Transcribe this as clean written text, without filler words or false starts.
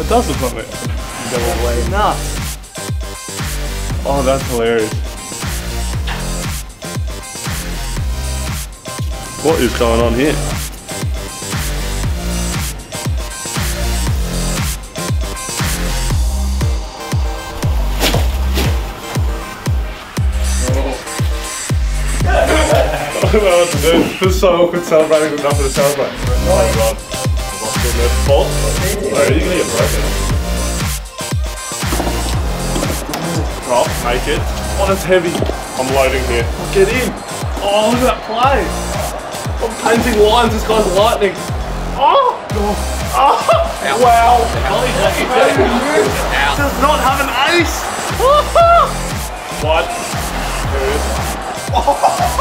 does look like it. Double blade. Nuts. Oh, that's hilarious. What is going on here? I don't know what to do. This is so awkward celebrating with nothing to celebrate. Oh my god. I lost the nerve ball. Oh, you're gonna get broken. Drop, make it. Oh, that's heavy. I'm loading here. Oh, get in. Oh, look at that play. I'm painting lines. This guy's lightning. Oh! Oh! Wow! Does not have an ace. 1, 2. Oh.